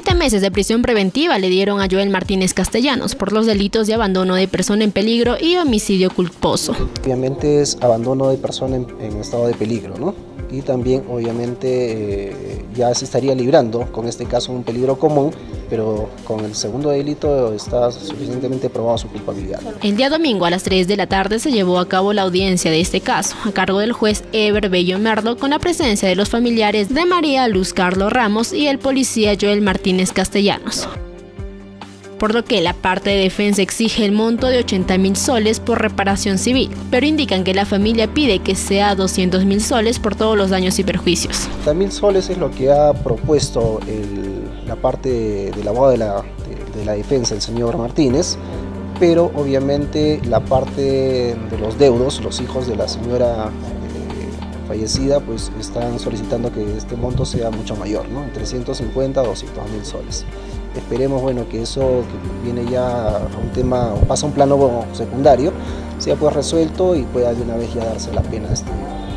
7 meses de prisión preventiva le dieron a Joel Martínez Castellanos por los delitos de abandono de persona en peligro y homicidio culposo. Obviamente es abandono de persona en estado de peligro, ¿no? Y también obviamente ya se estaría librando con este caso un peligro común, pero con el segundo delito está suficientemente probada su culpabilidad. El día domingo a las 3 de la tarde se llevó a cabo la audiencia de este caso, a cargo del juez Eber Bello Merlo, con la presencia de los familiares de María Luz Carlos Ramos y el policía Joel Martínez Castellanos. Por lo que la parte de defensa exige el monto de 80.000 soles por reparación civil, pero indican que la familia pide que sea 200.000 soles por todos los daños y perjuicios. 80.000 soles es lo que ha propuesto la parte del abogado de la defensa, el señor Martínez, pero obviamente la parte de los deudos, los hijos de la señora fallecida, pues están solicitando que este monto sea mucho mayor, ¿no? Entre 150 a 200.000 soles. Esperemos, bueno, que eso que viene ya a un tema, o pasa a un plano secundario, sea pues resuelto y pueda de una vez ya darse la pena este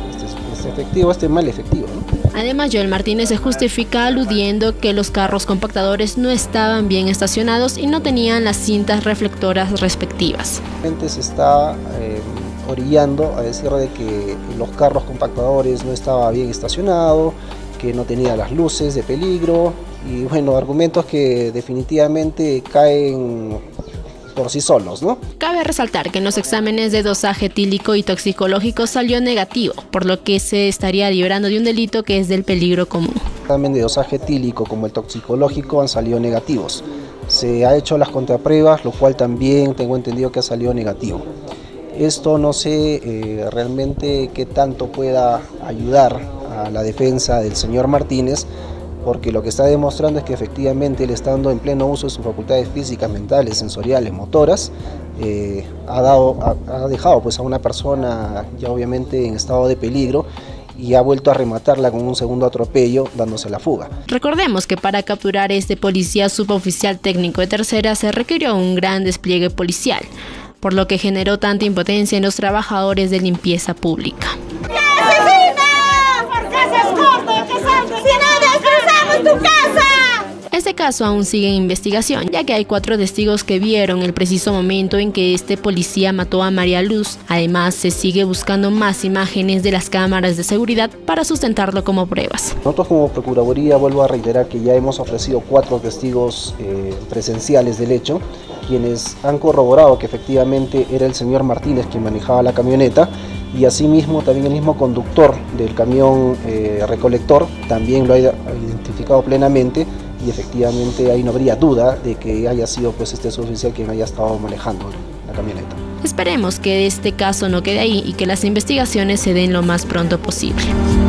mal efectivo, ¿no? Además, Joel Martínez se justifica aludiendo que los carros compactadores no estaban bien estacionados y no tenían las cintas reflectoras respectivas. Se está orillando a decir de que los carros compactadores no estaban bien estacionados, que no tenía las luces de peligro y bueno, argumentos que definitivamente caen por sí solos, ¿no? Cabe resaltar que en los exámenes de dosaje etílico y toxicológico salió negativo, por lo que se estaría librando de un delito que es del peligro común. El examen de dosaje etílico como el toxicológico han salido negativos. Se ha hecho las contrapruebas, lo cual también tengo entendido que ha salido negativo. Esto no sé realmente qué tanto pueda ayudar a la defensa del señor Martínez, porque lo que está demostrando es que efectivamente él, estando en pleno uso de sus facultades físicas, mentales, sensoriales, motoras, ha dejado pues a una persona ya obviamente en estado de peligro y ha vuelto a rematarla con un segundo atropello dándose la fuga. Recordemos que para capturar a este policía suboficial técnico de tercera se requirió un gran despliegue policial, por lo que generó tanta impotencia en los trabajadores de limpieza pública. Este caso aún sigue en investigación, ya que hay 4 testigos que vieron el preciso momento en que este policía mató a María Luz. Además, se sigue buscando más imágenes de las cámaras de seguridad para sustentarlo como pruebas. Nosotros como Procuraduría, vuelvo a reiterar que ya hemos ofrecido 4 testigos presenciales del hecho, quienes han corroborado que efectivamente era el señor Martínez quien manejaba la camioneta, y asimismo también el mismo conductor del camión recolector también lo ha identificado plenamente, y efectivamente ahí no habría duda de que haya sido pues este suboficial quien haya estado manejando la camioneta. Esperemos que este caso no quede ahí y que las investigaciones se den lo más pronto posible.